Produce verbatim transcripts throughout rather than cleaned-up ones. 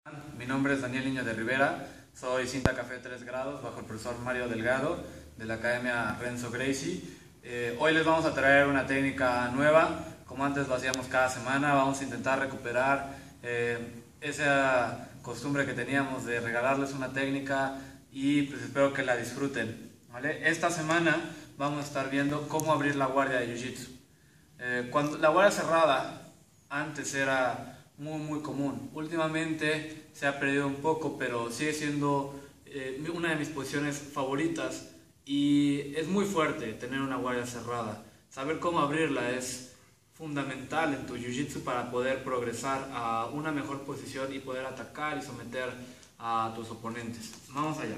Mi nombre es Daniel Niño de Rivera, soy cinta café tres grados bajo el profesor Mario Delgado de la Academia Renzo Gracie. Eh, hoy les vamos a traer una técnica nueva, como antes lo hacíamos cada semana. Vamos a intentar recuperar eh, esa costumbre que teníamos de regalarles una técnica y pues espero que la disfruten, ¿vale? Esta semana vamos a estar viendo cómo abrir la guardia de Jiu-Jitsu. Eh, cuando la guardia cerrada antes era muy muy común. Últimamente se ha perdido un poco, pero sigue siendo eh, una de mis posiciones favoritas y es muy fuerte tener una guardia cerrada. Saber cómo abrirla es fundamental en tu jiu-jitsu para poder progresar a una mejor posición y poder atacar y someter a tus oponentes. Vamos allá.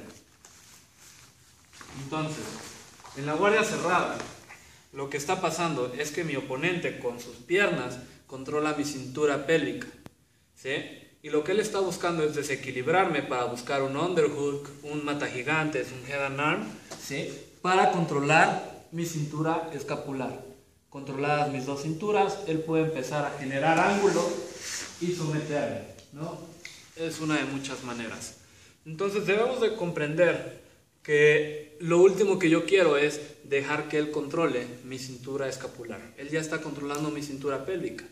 Entonces, en la guardia cerrada, lo que está pasando es que mi oponente con sus piernas controla mi cintura pélvica, ¿sí? Y lo que él está buscando es desequilibrarme para buscar un underhook, un mata gigantes, un head and arm, ¿sí? Para controlar mi cintura escapular. Controladas mis dos cinturas, él puede empezar a generar ángulo y someterme, ¿no? Es una de muchas maneras. Entonces debemos de comprender que lo último que yo quiero es dejar que él controle mi cintura escapular. Él ya está controlando mi cintura pélvica.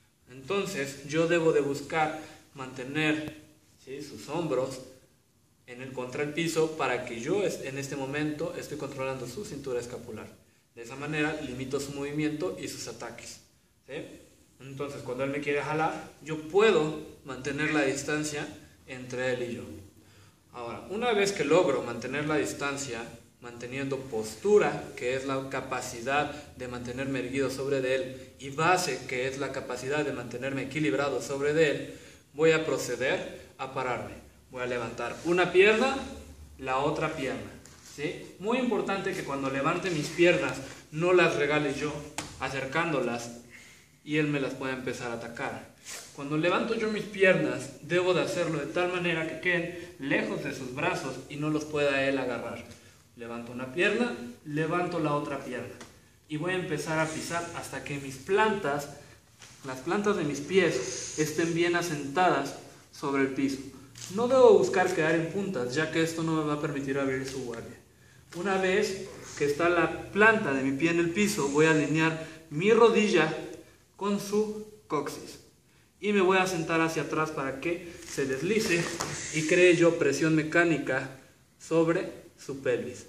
Entonces yo debo de buscar mantener, ¿sí?, sus hombros en el, contra el piso para que yo en este momento estoy controlando su cintura escapular. De esa manera limito su movimiento y sus ataques, ¿sí? Entonces cuando él me quiere jalar, yo puedo mantener la distancia entre él y yo. Ahora, una vez que logro mantener la distancia, manteniendo postura, que es la capacidad de mantenerme erguido sobre de él, y base, que es la capacidad de mantenerme equilibrado sobre de él, voy a proceder a pararme. Voy a levantar una pierna, la otra pierna, ¿sí? Muy importante que cuando levante mis piernas no las regale yo, acercándolas, y él me las pueda empezar a atacar. Cuando levanto yo mis piernas, debo de hacerlo de tal manera que queden lejos de sus brazos y no los pueda él agarrar. Levanto una pierna, levanto la otra pierna y voy a empezar a pisar hasta que mis plantas, las plantas de mis pies, estén bien asentadas sobre el piso. No debo buscar quedar en puntas, ya que esto no me va a permitir abrir su guardia. Una vez que está la planta de mi pie en el piso, voy a alinear mi rodilla con su coxis y me voy a sentar hacia atrás para que se deslice y cree yo presión mecánica sobre su pelvis.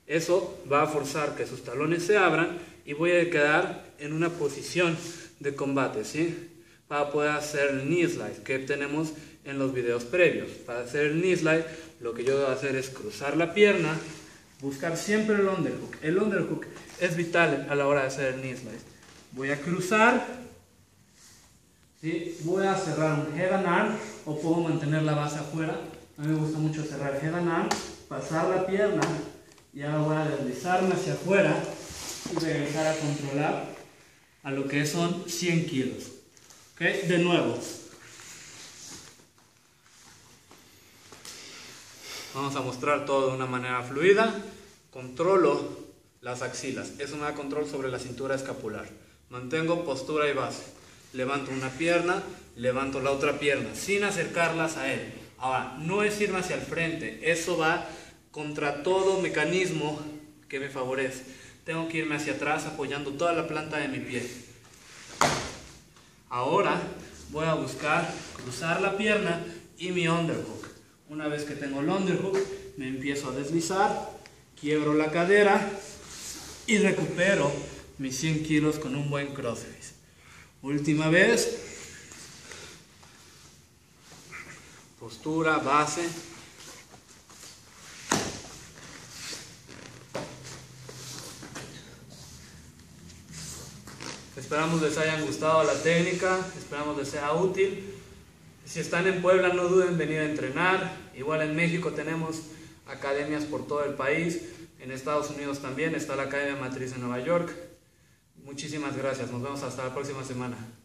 Eso va a forzar que sus talones se abran y voy a quedar en una posición de combate, ¿sí? Para poder hacer el knee slide que tenemos en los videos previos. Para hacer el knee slide, lo que yo debo hacer es cruzar la pierna, buscar siempre el underhook. El underhook es vital a la hora de hacer el knee slide. Voy a cruzar, ¿sí? Voy a cerrar un head and arm o puedo mantener la base afuera. A mí me gusta mucho cerrar head and arm, pasar la pierna y ahora voy a deslizarme hacia afuera y regresar a controlar a lo que son cien kilos. ¿Okay? De nuevo. Vamos a mostrar todo de una manera fluida. Controlo las axilas. Eso me da control sobre la cintura escapular. Mantengo postura y base. Levanto una pierna, levanto la otra pierna, sin acercarlas a él. Ahora, no es irme hacia el frente. Eso va contra todo mecanismo que me favorece. Tengo que irme hacia atrás apoyando toda la planta de mi pie. Ahora voy a buscar cruzar la pierna y mi underhook. Una vez que tengo el underhook, me empiezo a deslizar, quiebro la cadera y recupero mis cien kilos con un buen crossface. Última vez. Postura, base. Esperamos les haya gustado la técnica, esperamos les sea útil. Si están en Puebla, no duden en venir a entrenar. Igual en México tenemos academias por todo el país. En Estados Unidos también está la Academia Matriz en Nueva York. Muchísimas gracias, nos vemos hasta la próxima semana.